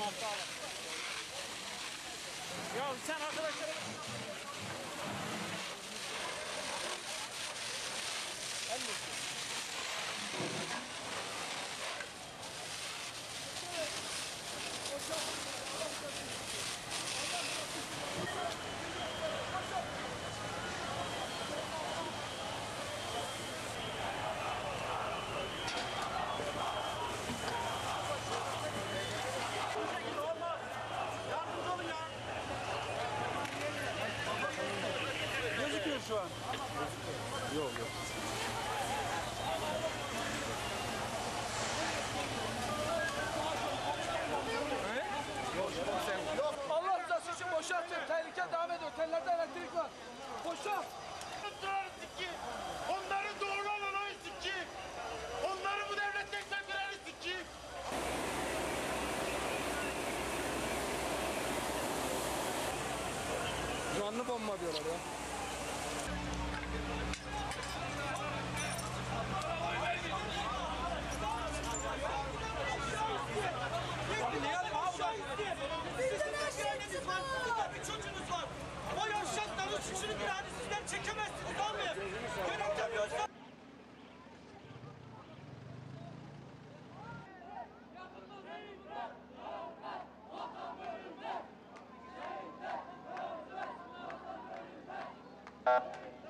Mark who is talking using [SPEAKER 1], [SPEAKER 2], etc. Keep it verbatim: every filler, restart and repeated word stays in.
[SPEAKER 1] abi. Sağ olun. Ya sen arkadaşlara... Ben de gözüküyor şu an. Yok yok. Yok. Allah rızası için boşaltın. Tehlike devam ediyor. Tellerde elektrik var. Boşalt.
[SPEAKER 2] Onları doğuran anayı sikeyim. Onları bu devletten söndüreni sikeyim.
[SPEAKER 1] Canlı bomba diyorlar ya. Abi niye alayım abi ben?
[SPEAKER 3] Sizin bir aileniz var, sizin bir çocuğunuz var. O yavşakların suçunu bir hadi sizden çekemezsiniz abi. Yönetemiyorsa...
[SPEAKER 4] Vatan